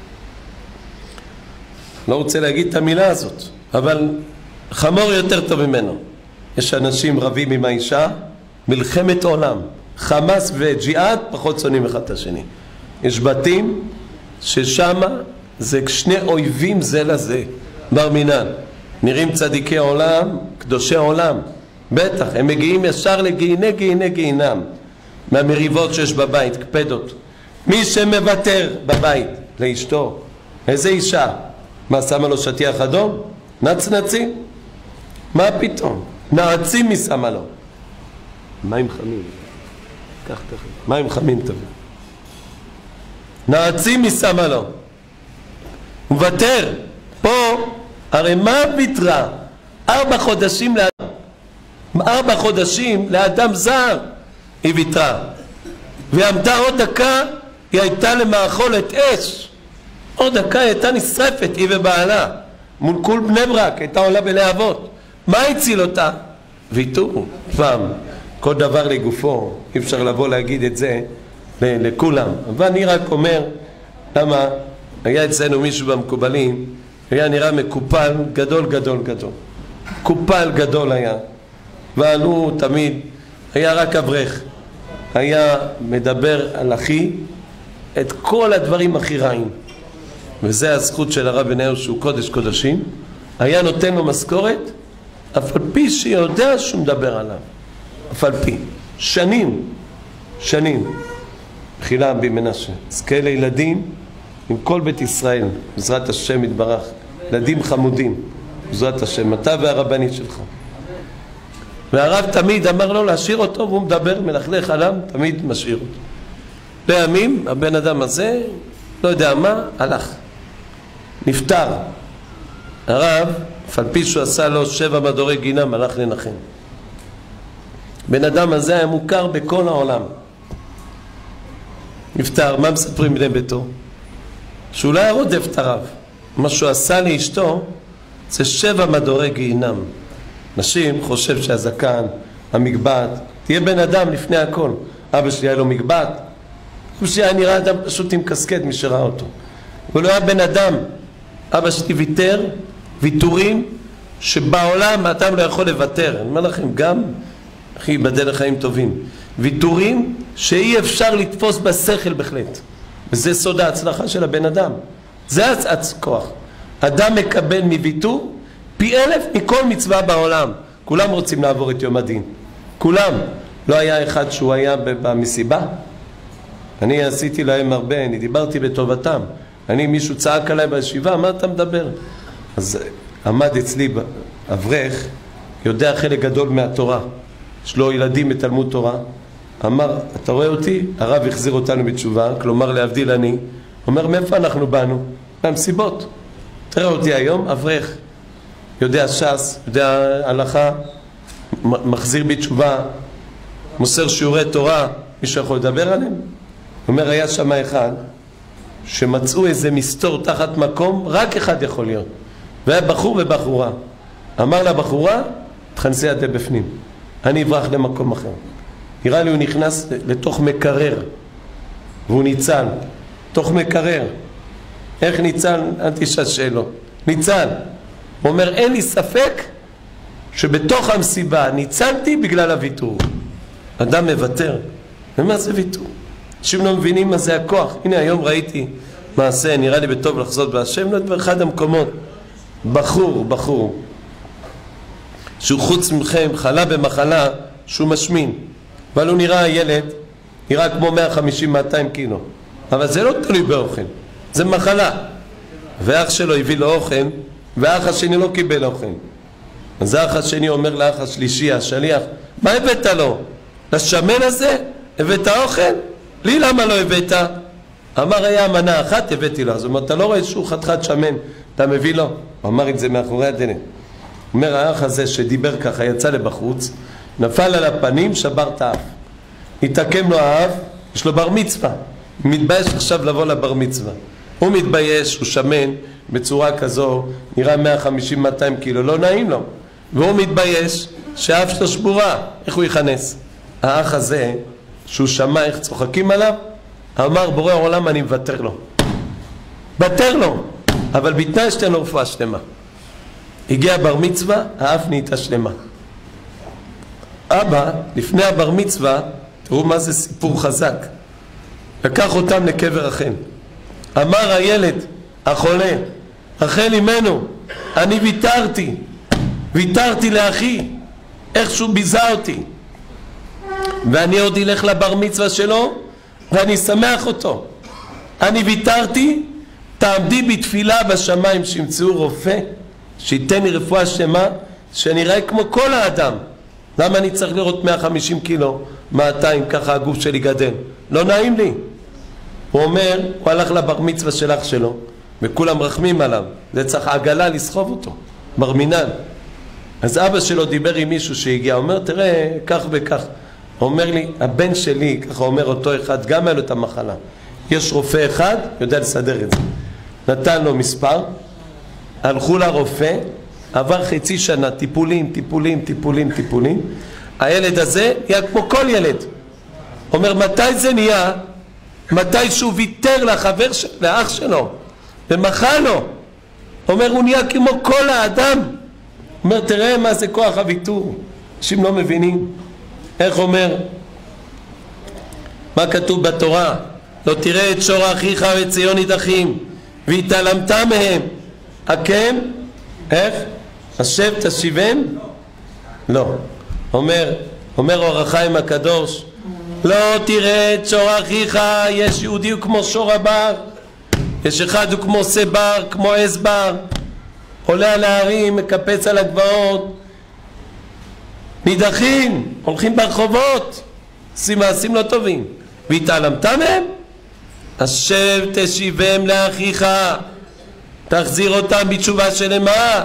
S1: לא רוצה להגיד את המילה הזאת, אבל חמור יותר טוב ממנו. יש אנשים רבים עם האישה, מלחמת עולם, חמאס וג'יהאד פחות שונאים אחד את השני. יש בתים ששם זה שני אויבים זה לזה, בר מינן. נראים צדיקי עולם, קדושי עולם, בטח, הם מגיעים ישר לגיהינם מהמריבות שיש בבית, קפדות. מי שמוותר בבית לאשתו, איזה אישה? מה, שמה לו שטיח אדום? נצנצים? מה פתאום? נעצים מי שמה לו? מים חמים, קח תכף, מים חמים תביא. נעצים מי שמה לו? הוא מוותר. פה הרי מה ויתרה? 4 חודשים לאדם, 4 חודשים לאדם זר היא ויתרה, ועמדה עוד דקה, היא הייתה למאכולת אש. עוד דקה היא הייתה נשרפת, היא ובעלה, מול כל בני ברק, הייתה עולה בלהבות. מה הציל אותה? ויתור. פעם, כל דבר לגופו, אי אפשר לבוא להגיד את זה לכולם. אבל אני רק אומר, למה היה אצלנו מישהו במקובלים, היה נראה מקופל גדול. קופל גדול היה, אבל הוא תמיד היה רק אברך. היה מדבר על אחי את כל הדברים הכי רעים, וזה הזכות של הרב בניהו שהוא קודש קודשים. היה נותן לו משכורת אף על פי שיודע שהוא מדבר עליו, אף על פי שנים. שנים. מחילה בי מנשה. זכה לילדים עם כל בית ישראל, בעזרת השם יתברך. ילדים חמודים, בעזרת השם, אתה והרבנית שלך. והרב תמיד אמר לו להשאיר אותו, והוא מדבר, מלכלך עליו, תמיד משאיר אותו. בימים, הבן אדם הזה, לא יודע מה, הלך. נפטר. הרב, אף על פי שהוא עשה לו 7 מדורי גיהינום, הלך לנחם. בן אדם הזה היה מוכר בכל העולם. נפטר, מה מספרים בני ביתו? שהוא לא היה רודף את הרב. מה שהוא עשה לאשתו זה 7 מדורי גיהינום. נשים חושב שהזקן, המגבעת, תהיה בן אדם לפני הכל. אבא שלי היה לו מגבעת, הוא שהיה נראה אדם פשוט עם קסקט מי שראה אותו. הוא לא היה בן אדם. אבא שלי ויתר, ויתורים שבעולם האדם לא יכול לוותר. אני אומר לכם, גם אחי ייבדל לחיים טובים, ויתורים שאי אפשר לתפוס בשכל בהחלט, וזה סוד ההצלחה של הבן אדם. זה הכוח. אדם מקבל מוויתור פי 1000 מכל מצווה בעולם. כולם רוצים לעבור את יום הדין, כולם. לא היה אחד שהוא היה במסיבה. אני עשיתי להם הרבה, אני דיברתי לטובתם. מישהו צעק עליי בישיבה, מה אתה מדבר? אז עמד אצלי אברך, יודע חלק גדול מהתורה, יש לו ילדים בתלמוד תורה. אמר, אתה רואה אותי? הרב החזיר אותנו בתשובה, כלומר להבדיל אני. אומר, מאיפה אנחנו באנו? מהמסיבות. תראה אותי היום, אברך, יודע ש"ס, יודע הלכה, מחזיר בתשובה, מוסר שיעורי תורה. מישהו יכול לדבר עליהם? אומר, היה שם אחד שמצאו איזה מסתור תחת מקום, רק אחד יכול להיות, והיה בחור ובחורה. אמר לבחורה, תכנסי ידה בפנים, אני אברח למקום אחר. נראה לי הוא נכנס לתוך מקרר, והוא ניצל תוך מקרר. איך ניצל? אל תשאל שאלות. ניצל. הוא אומר, אין לי ספק שבתוך המסיבה ניצלתי בגלל הוויתור. אדם מוותר. ומה זה ויתור? אנשים לא מבינים מה זה הכוח. הנה היום ראיתי מעשה, נראה לי בטוב לחזות בהשם, לא באחד המקומות. בחור שהוא חוץ מכם חלה במחלה שהוא משמין, אבל הוא נראה ילד, נראה כמו 150-200 קילו, אבל זה לא תלוי באוכל, זה מחלה. ואח שלו הביא לו אוכל, ואח השני לא קיבל אוכל. אז האח השני אומר לאח השלישי, השליח, מה הבאת לו? לשמן הזה? הבאת אוכל? לי למה לא הבאת? אמר, היה מנה אחת, הבאתי לו. אז הוא אומר, אתה לא רואה שהוא חתיכת שמן, אתה מביא לו? הוא אמר את זה מאחורי הדלת. אומר, האח הזה שדיבר ככה, יצא לבחוץ, נפל על הפנים, שבר את האף. התעקם לו האף, יש לו בר מצווה. הוא מתבייש עכשיו לבוא לבר מצווה. הוא מתבייש, הוא שמן בצורה כזו, נראה 150-200 קילו, לא נעים לו. והוא מתבייש שהאף שלו שבורה, איך הוא יכנס? האח הזה, שהוא שמע איך צוחקים עליו, אמר, בורא העולם, אני מוותר לו. בטר לו, אבל בתנאי שתן לו רפואה שלמה. הגיע בר מצווה, האף נהייתה שלמה. אבא, לפני הבר מצווה, תראו מה זה סיפור חזק. לקח אותם לקבר רחל. אמר הילד, החולה, רחל אמנו, אני ויתרתי לאחי, איכשהו ביזה אותי. ואני עוד אלך לבר מצווה שלו, ואני שמח אותו. אני ויתרתי, תעמדי בתפילה בשמיים שימצאו רופא, שייתן לי רפואה שלמה, שנראה כמו כל האדם. למה אני צריך לראות 150 קילו, 200, ככה הגוף שלי גדל? לא נעים לי. הוא אומר, הוא הלך לבר מצווה של אח שלו, וכולם רחמים עליו. זה צריך עגלה לסחוב אותו, מרמינן. אז אבא שלו דיבר עם מישהו שהגיע, אומר, תראה, כך וכך. הוא אומר לי, הבן שלי, ככה אומר אותו אחד, גם היה לו את המחלה. יש רופא אחד, יודע לסדר את זה. נתן לו מספר, הלכו לרופא, עבר חצי שנה, טיפולים. הילד הזה נהיה כמו כל ילד. אומר, מתי זה נהיה? מתי שהוא ויתר לאח שלו, ומחה לו. אומר, הוא נהיה כמו כל האדם. אומר, תראה מה זה כוח הוויתור. אנשים לא מבינים. איך אומר? מה כתוב בתורה? לא תראה את שור אחיך ואת ציון נידחים, והתעלמת מהם. הקם? איך? השב תשיבם? לא. אומר אור החיים הקדוש, לא תראה את שור אחיך. יש יהודי הוא כמו שור הבר, יש אחד הוא כמו סבר, כמו אסבר, עולה על ההרים, מקפץ על הגבעות, נידחים, הולכים ברחובות, עושים מעשים לא טובים, והתעלמת מהם? השב תשיבם לאחיך, תחזיר אותם בתשובה שלמה.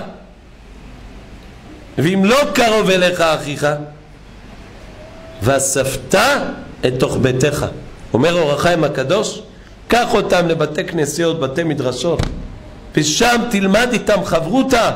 S1: ואם לא קרוב אליך אחיך, ואספת את תוך ביתך. אומר אור החיים הקדוש, קח אותם לבתי כנסיות, בתי מדרשות, ושם תלמד איתם חברותה.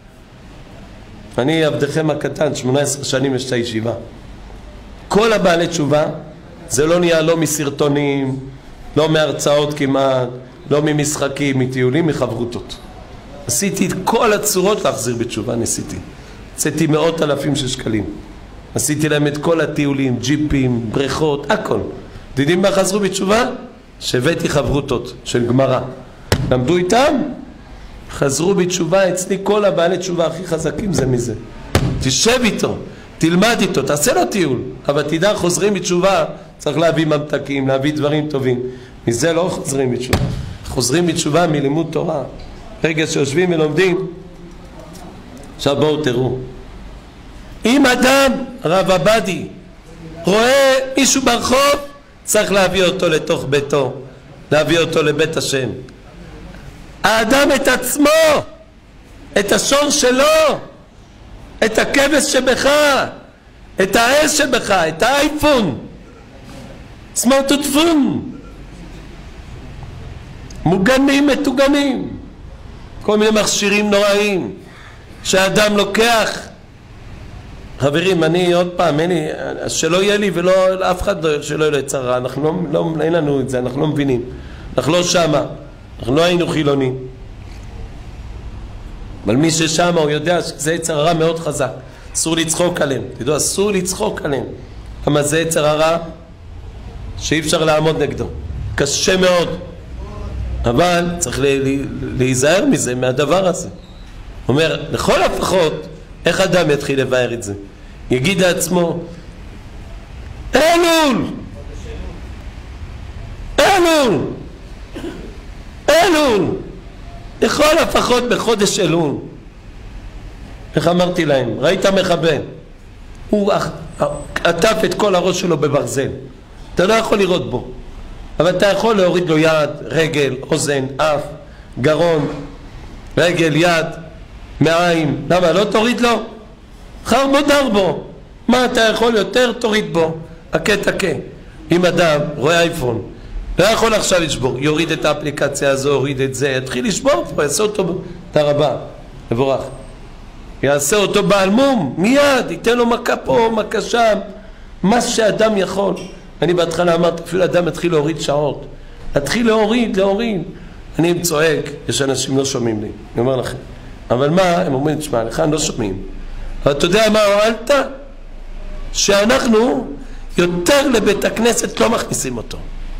S1: אני עבדכם הקטן, 18 שנים יש את הישיבה. כל הבעלי תשובה, זה לא נהיה לא מסרטונים, לא מהרצאות כמעט, לא ממשחקים, מטיולים, מחברותות. עשיתי את כל הצורות להחזיר בתשובה, ניסיתי. עשיתי מאות אלפים של שקלים. עשיתי להם את כל הטיולים, ג'יפים, בריכות, הכל. יודעים מה חזרו בתשובה? שהבאתי חברותות של גמרא. למדו איתם, חזרו בתשובה. אצלי כל הבעלי תשובה הכי חזקים זה מזה. תשב איתו, תלמד איתו, תעשה לו טיול. אבל תדע, חוזרים בתשובה, צריך להביא ממתקים, להביא דברים טובים. מזה לא חוזרים בתשובה. חוזרים בתשובה מלימוד תורה. רגע שיושבים ולומדים. עכשיו בואו תראו. אם אדם, רב עבדי, רואה מישהו ברחוב, צריך להביא אותו לתוך ביתו, להביא אותו לבית השם. האדם את עצמו, את השור שלו, את הכבש שבך, את האש שבך, את האייפון, סמרטפון, מוגנים, מתוגנים, כל מיני מכשירים נוראים שהאדם לוקח. חברים, אני עוד פעם, שלא יהיה לי ולא אף אחד שלא יהיה לו צרה, אנחנו לא, אין לנו את זה, אנחנו לא מבינים, אנחנו לא שמה, אנחנו לא היינו חילונים, אבל מי ששמה הוא יודע שזה יצר הרע מאוד חזק, אסור לצחוק עליהם, תדעו, אסור לצחוק עליהם, כמה זה יצר הרע שאי אפשר לעמוד נגדו, קשה מאוד, אבל צריך להיזהר מזה, מהדבר הזה. אומר, לכל הפחות, איך אדם יתחיל לבאר את זה? יגיד לעצמו, אלול! אלול! אלול! לכל הפחות בחודש אלול. איך אמרתי להם? ראית מחבל? הוא עטף את כל הראש שלו בברזל. אתה לא יכול לראות בו. אבל אתה יכול להוריד לו יד, רגל, אוזן, אף, גרון, רגל, יד, מעיים. למה? לא תוריד לו? חרבו דרבו. מה אתה יכול יותר? תוריד בו. הכה תכה. אם אדם רואה אייפון, לא יכול עכשיו לשבור, יוריד את האפליקציה הזו, יוריד את זה, יתחיל לשבור פה, יעשה אותו, תרבה, מבורך. יעשה אותו בעל מום, מיד, ייתן לו מכה פה, מכה שם, מה שאדם יכול. אני בהתחלה אמרתי, אפילו אדם מתחיל להוריד שעות. להתחיל להוריד. אני צועק, יש אנשים לא שומעים לי, אני אומר לכם. אבל מה? הם אומרים, תשמע, לך לא שומעים. אבל אתה יודע מה הועלת? שאנחנו יותר לבית הכנסת לא מכניסים אותו.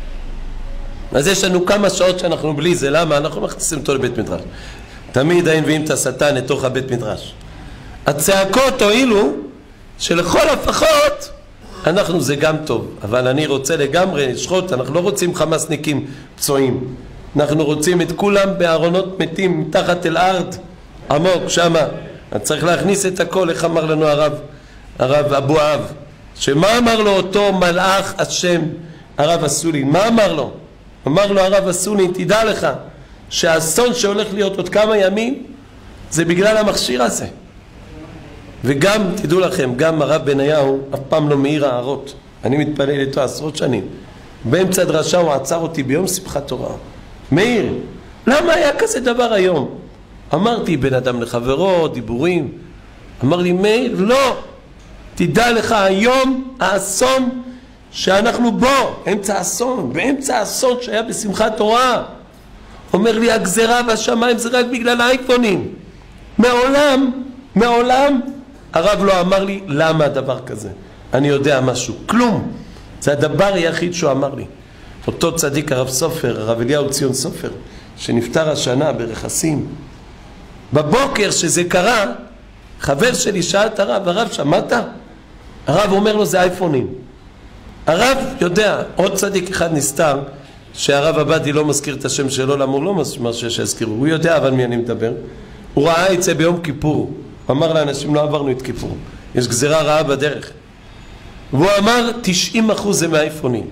S1: אז יש לנו כמה שעות שאנחנו בלי זה, למה? אנחנו מכניסים אותו לבית מדרש. תמיד היינו מביאים את השטן לתוך הבית מדרש. הצעקות הועילו שלכל הפחות אנחנו זה גם טוב, אבל אני רוצה לגמרי לשחוט, אנחנו לא רוצים חמאסניקים פצועים, אנחנו רוצים את כולם בארונות מתים מתחת אל ארד עמוק שמה. אז צריך להכניס את הכל. איך אמר לנו הרב אבו אב, שמה אמר לו אותו מלאך השם הרב הסולין? מה אמר לו? אמר לו הרב הסולין, תדע לך שהאסון שהולך להיות עוד כמה ימים זה בגלל המכשיר הזה. וגם תדעו לכם, גם הרב בניהו אף פעם לא מאיר הערות. אני מתפלל איתו עשרות שנים, באמצע דרשה הוא עצר אותי ביום שמחת תורה. מאיר, למה היה כזה דבר היום? אמרתי, בן אדם לחברו, דיבורים. אמר לי, מאיר, לא, תדע לך, היום האסון שאנחנו בו, באמצע האסון שהיה בשמחת תורה. אומר לי, הגזרה והשמיים זה רק בגלל האייפונים. מעולם הרב לא אמר לי למה הדבר כזה. אני יודע משהו, כלום. זה הדבר היחיד שהוא אמר לי. אותו צדיק הרב סופר, הרב אליהו ציון סופר, שנפטר השנה ברכסים, בבוקר שזה קרה, חבר שלי שאל את הרב, שמעת? הרב אומר לו, זה אייפונים. הרב יודע, עוד צדיק אחד נסתר, שהרב עבדי לא מזכיר את השם שלו, למה הוא לא מרשה שיזכירו, הוא יודע אבל מי אני מדבר. הוא ראה את זה ביום כיפור, הוא אמר לאנשים לא עברנו את כיפור, יש גזירה רעה בדרך. והוא אמר 90% זה מהאיפונים.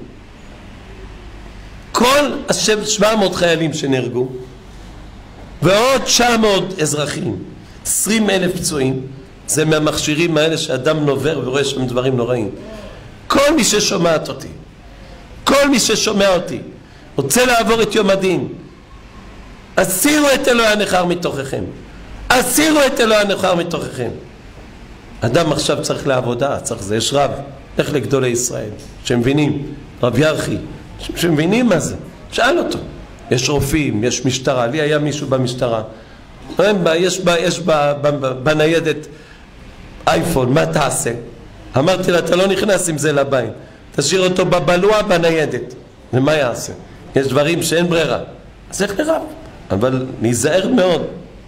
S1: כל 700 חיילים שנהרגו, ועוד 900 אזרחים, 20,000 פצועים, זה מהמכשירים האלה שאדם נובר ורואה שם דברים נוראים. כל מי ששומעת אותי, כל מי ששומע אותי, רוצה לעבור את יום הדין, הסירו את אלוהי הנכר מתוככם. הסירו את אלוהי הנכר מתוככם. אדם עכשיו צריך לעבודה, צריך זה, יש רב, לך לגדולי ישראל, שמבינים, רב ירחי, שמבינים מה זה, שאל אותו. יש רופאים, יש משטרה, לי היה מישהו במשטרה, יש בניידת אייפון, מה תעשה? אמרתי לה, אתה לא נכנס עם זה לבית, תשאיר אותו בבלוע בניידת. ומה יעשה? יש דברים שאין ברירה, אז איך לרב? אבל להיזהר מאוד.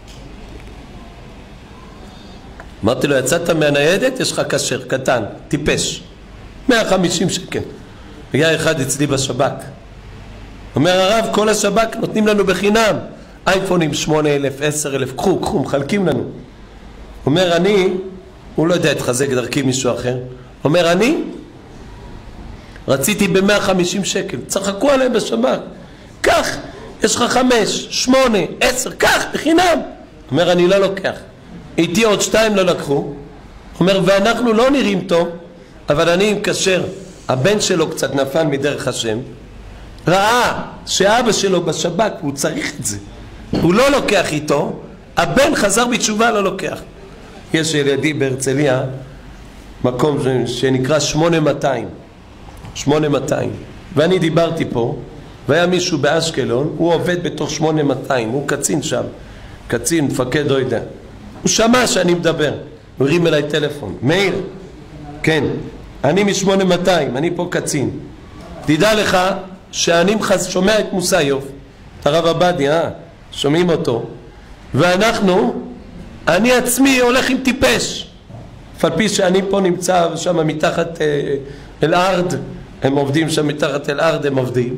S1: אמרתי לו, יצאת מהניידת, יש לך כשר, קטן, טיפש, 150 שקל. היה אחד אצלי בשב"כ, אומר הרב, כל השב"כ נותנים לנו בחינם אייפונים 8,000, 10,000, קחו, מחלקים לנו. אומר אני, הוא לא יודע להתחזק דרכי מישהו אחר, אומר אני רציתי ב-150 שקל, צחקו עליהם בשב"כ, קח, יש לך 5, 8, 10, קח, בחינם. אומר אני לא לוקח, איתי עוד 2 לא לקחו. אומר ואנחנו לא נראים טוב, אבל אני עם כשר, הבן שלו קצת נפל מדרך השם, ראה שאבא שלו בשב"כ הוא צריך את זה, הוא לא לוקח איתו, הבן חזר בתשובה, לא לוקח. יש ילדי בהרצליה מקום שנקרא 8200, ואני דיברתי פה, והיה מישהו באשקלון, הוא עובד בתוך 8200, הוא קצין שם, קצין, מפקד, לא יודע. הוא שמע שאני מדבר, הוא הרים אליי טלפון, מאיר, כן, אני מ-8200, אני פה קצין, תדע לך שאני שומע את מוסיוף, את הרב עבדי, שומעים אותו, ואנחנו, אני עצמי הולך עם טיפש, על פי שאני פה נמצא שם מתחת אל ארד, הם עובדים שם מתחת אל ארד, הם עובדים.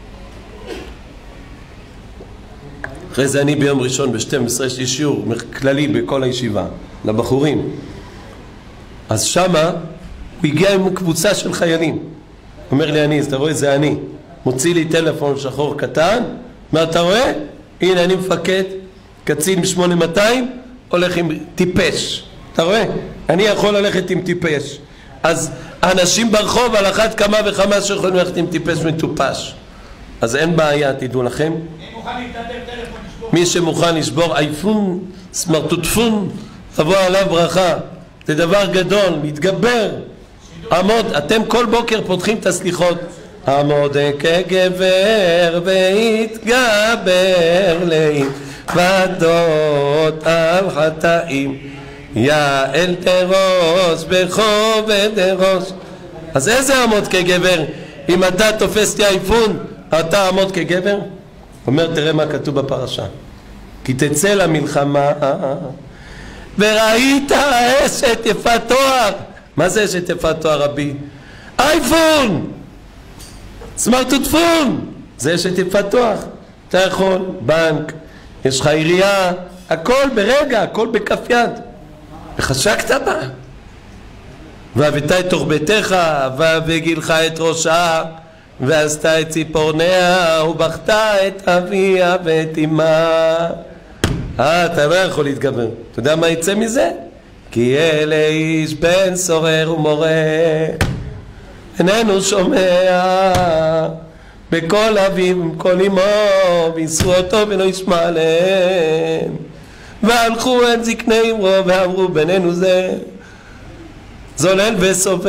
S1: אחרי זה אני ביום ראשון ב-12 יש לי שיעור כללי בכל הישיבה, לבחורים. אז שמה הוא הגיע עם קבוצה של חיילים. אומר לי אני, אז אתה רואה, זה אני. מוציא לי טלפון שחור קטן, מה אתה רואה? הנה אני מפקד, קצין מ-8200, הולך עם טיפש. אתה רואה? אני יכול ללכת עם טיפש. אז אנשים ברחוב על אחת כמה וכמה שיכולים ללכת עם טיפש מטופש. אז אין בעיה, תדעו לכם. מי שמוכן לשבור אייפון, סמרטוטפון, תבוא עליו ברכה. זה דבר גדול, מתגבר. עמוד, אתם כל בוקר פותחים את הסליחות. עמוד כגבר והתגבר להתוודות על חטאים, יעל תרוס בכובד ראש. אז איזה עמוד כגבר? אם אתה תופס לי אייפון, אתה עמוד כגבר? אומר, תראה מה כתוב בפרשה, כי תצא למלחמה וראית אשת יפת תואר. מה זה אשת יפת תואר רבי? אייפון, סמרטוטפון, זה אשת יפת תואר. אתה יכול, בנק, יש לך עירייה, הכל ברגע, הכל בכף יד. וחשקת בה. והבאת את תורבתך, והגילך את ראשה, ועשתה את ציפורניה, ובכתה את אביה ואת אמה. אתה לא יכול להתגבר. אתה יודע מה יצא מזה? כי אלה איש בן סורר ומורה, איננו שומע בקול אביו ובקול אמו, ויסרו אותו ולא ישמע עליהם. והלכו את זקני אמרו ואמרו בינינו זה זולל וסובל.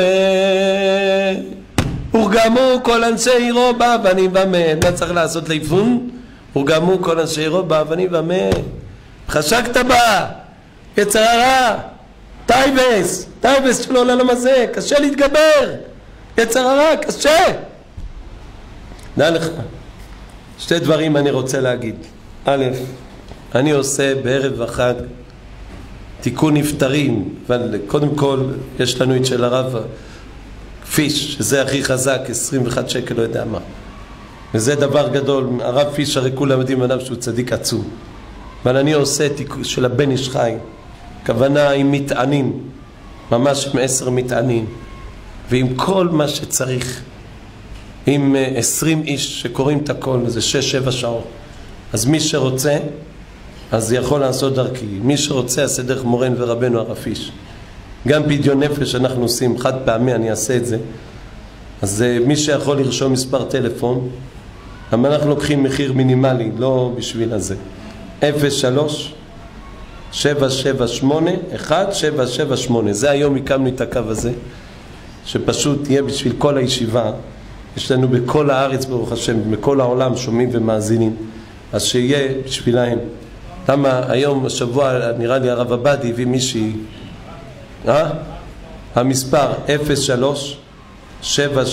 S1: הורגמו כל אנשי עירו באבנים ומת. מה צריך לעשות לאיפון? הורגמו כל אנשי עירו באבנים ומת. חשקת בה, יצר הרע, טייבס של העולם הזה, קשה להתגבר. יצר הרע, קשה. דע לך, 2 דברים אני רוצה להגיד. א', אני עושה בערב החג תיקון נפטרים, אבל קודם כל יש לנו את של הרב פיש, שזה הכי חזק, 21 שקל, לא יודע מה. וזה דבר גדול. הרב פיש הרי כולם יודעים עליו שהוא צדיק עצום. אבל אני עושה של הבן איש חי, כוונה עם מטענים, ממש עם 10 מטענים, ועם כל מה שצריך, עם 20 איש שקוראים את הכל, זה 6-7 שעות. אז מי שרוצה, אז יכול לעשות דרכי. מי שרוצה, יעשה דרך מורן ורבנו הרב פיש. גם פדיון נפש אנחנו עושים, חד פעמי אני אעשה את זה. אז מי שיכול לרשום מספר טלפון, אבל אנחנו לוקחים מחיר מינימלי, לא בשביל הזה. 03-778-1778. זה היום הקמנו את הקו הזה, שפשוט יהיה בשביל כל הישיבה. יש לנו בכל הארץ ברוך השם, בכל העולם שומעים ומאזינים, אז שיהיה בשבילהם. למה היום, השבוע, נראה לי הרב עבדי הביא מישהי, המספר 03-778-1778.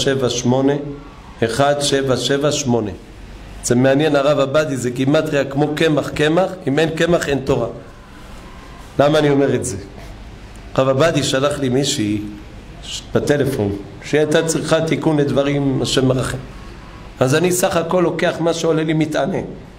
S1: זה מעניין, הרב עבדי, זה גימטריה כמו קמח, אם אין קמח אין תורה. למה אני אומר את זה? הרב עבדי שלח לי מישהי בטלפון שהייתה צריכה תיקון לדברים השם מרחם. אז אני סך הכל לוקח מה שעולה לי מתענה,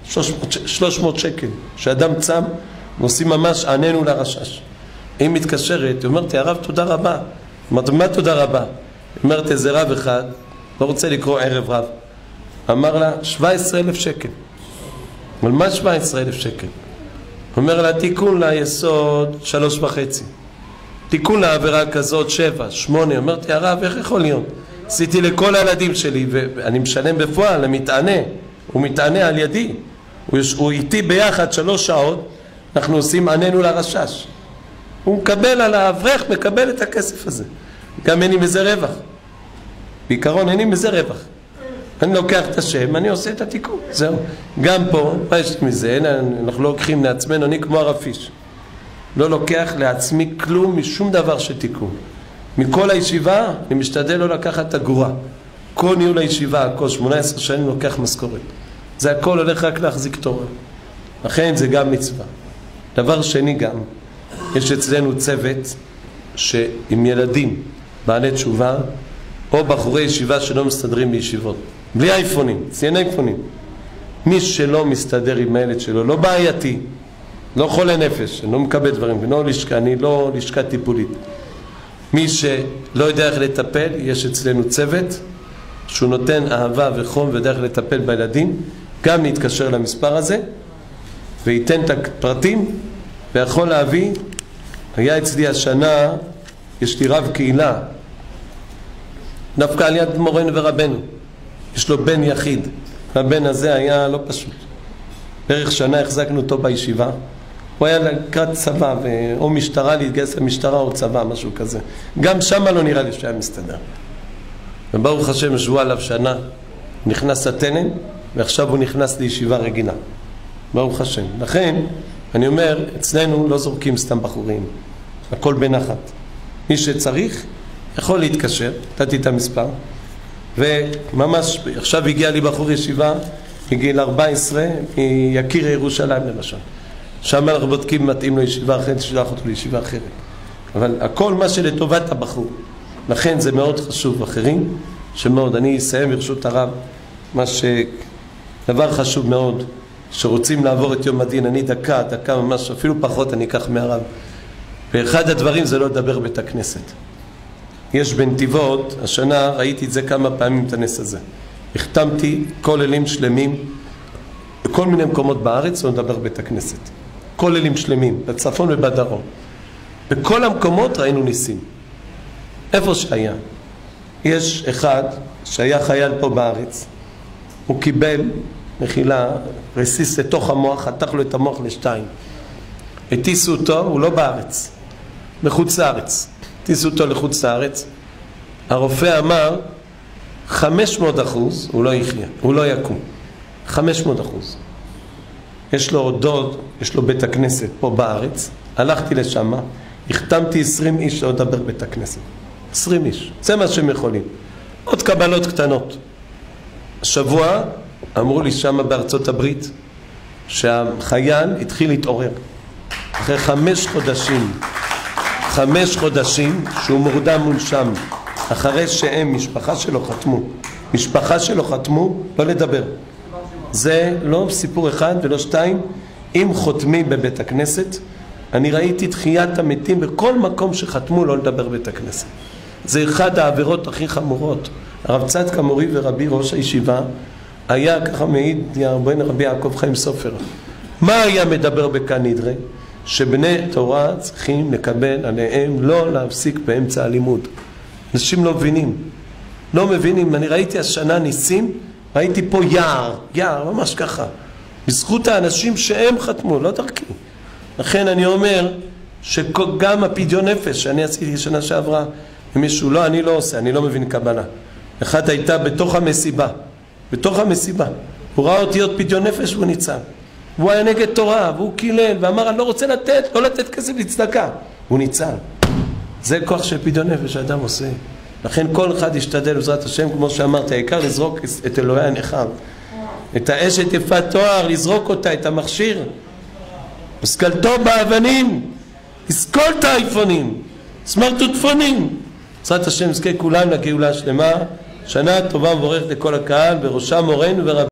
S1: 300 שקל, שאדם צם ועושים ממש עננו לרשש. היא מתקשרת, היא אומרת לי, הרב תודה רבה. אמרתי, מה תודה רבה? היא אומרת, איזה רב אחד, לא רוצה לקרוא ערב רב, אמר לה 17,000 שקל. אבל מה 17,000 שקל? אומר לה, תיקון ליסוד 3.5, תיקון לעבירה כזאת 7, 8. אמרתי, הרב, איך יכול להיות? עשיתי לכל הילדים שלי, ואני משלם בפועל, למתענה, הוא מתענה על ידי, הוא איתי ביחד 3 שעות, אנחנו עושים עננו לרשש. הוא מקבל על האברך, מקבל את הכסף הזה. גם אין לי מזה רווח. בעיקרון אין לי מזה רווח. אני לוקח את השם, אני עושה את התיקון. זהו. גם פה, מה יש לי מזה? אנחנו לא לוקחים לעצמנו, אני כמו הרב פיש. לא לוקח לעצמי כלום משום דבר שתיקון. מכל הישיבה, אני משתדל לא לקחת את הגורה. כל ניהול הישיבה, הכל 18 שנים לוקח משכורת. זה הכל הולך רק להחזיק תורה. לכן זה גם מצווה. דבר שני גם, יש אצלנו צוות שעם ילדים בעלי תשובה, או בחורי ישיבה שלא מסתדרים בישיבות. בלי אייפונים, ציין אייפונים. מי שלא מסתדר עם הילד שלו, לא בעייתי, לא חולה נפש, אני לא מקבל דברים, אני לא לשכה טיפולית. מי שלא יודע איך לטפל, יש אצלנו צוות שהוא נותן אהבה וחום ודרך לטפל בילדים, גם להתקשר למספר הזה וייתן את הפרטים ויכול להביא. היה אצלי השנה, יש לי רב קהילה, דווקא על יד מורנו ורבנו, יש לו בן יחיד, הבן הזה היה לא פשוט. בערך שנה החזקנו אותו בישיבה, הוא היה לקראת צבא, או משטרה, להתגייס למשטרה או צבא, משהו כזה. גם שם לא נראה לי שהיה מסתדר. וברוך השם, שבוע עליו שנה, הוא נכנס לטנן, ועכשיו הוא נכנס לישיבה רגילה. ברוך השם. לכן, אני אומר, אצלנו לא זורקים סתם בחורים. הכל בנחת. מי שצריך, יכול להתקשר, נתתי את המספר, וממש, עכשיו הגיע לי בחור ישיבה, מגיל 14, מיקיר ירושלים למשל. שם אנחנו בודקים מתאים לו ישיבה אחרת, ששלח אותו לישיבה אחרת. אבל הכל מה שלטובת הבחור. לכן זה מאוד חשוב. אחרים שמאוד, אני אסיים ברשות הרב, דבר חשוב מאוד, שרוצים לעבור את יום הדין, אני דקה ממש, אפילו פחות אני אקח מהרב. ואחד הדברים זה לא לדבר בית הכנסת. יש בנתיבות, השנה ראיתי את זה כמה פעמים את הנס הזה. החתמתי כוללים שלמים בכל מיני מקומות בארץ, לא לדבר בית הכנסת. כוללים שלמים, בצפון ובדרום. בכל המקומות ראינו ניסים. איפה שהיה. יש אחד שהיה חייל פה בארץ, הוא קיבל מחילה, רסיס לתוך המוח, חתך לו את המוח לשתיים. הטיסו אותו, הוא לא בארץ, בחוץ לארץ. הטיסו אותו לחוץ לארץ. הרופא אמר, 500% הוא לא יחיה, הוא לא יקום. 500%. יש לו דוד, יש לו בית הכנסת פה בארץ, הלכתי לשם, החתמתי 20 איש לא לדבר בית הכנסת. 20 איש, זה מה שהם יכולים. עוד קבלות קטנות. השבוע אמרו לי שם בארצות הברית שהחייל התחיל להתעורר. אחרי 5 חודשים שהוא מורדם מונשם, אחרי שהם, משפחה שלו חתמו, לא לדבר. זה לא סיפור אחד ולא שתיים. אם חותמים בבית הכנסת, אני ראיתי תחיית המתים בכל מקום שחתמו לא לדבר בבית הכנסת. זה אחד העבירות הכי חמורות. הרב צדקה מורי ורבי ראש הישיבה היה, ככה מעיד בן רבי יעקב חיים סופר, מה היה מדבר בכאן נדרי? שבני תורה צריכים לקבל עליהם לא להפסיק באמצע הלימוד. אנשים לא מבינים. אני ראיתי השנה ניסים, ראיתי פה יער, ממש ככה, בזכות האנשים שהם חתמו, לא דרכי. לכן אני אומר שגם הפדיון נפש שאני עשיתי שנה שעברה, אם מישהו לא, אני לא עושה, אני לא מבין קבלה. אחת הייתה בתוך המסיבה, הוא ראה אותי עוד פדיון נפש והוא ניצל. הוא היה נגד תורה והוא קילל ואמר אני לא רוצה לא לתת כסף לצדקה, הוא ניצל. זה כוח של פדיון נפש האדם עושה. לכן כל אחד ישתדל בעזרת השם, כמו שאמרת, העיקר לזרוק את אלוהי הנכר, את האשת יפת תואר, לזרוק אותה, את המכשיר, השכלתו באבנים, לסקול את האייפונים, סמרטוטפונים. בעזרת השם נזכה כולם לגאולה שלמה, שנה טובה ומבורכת לכל הקהל, בראשם מורנו ורבי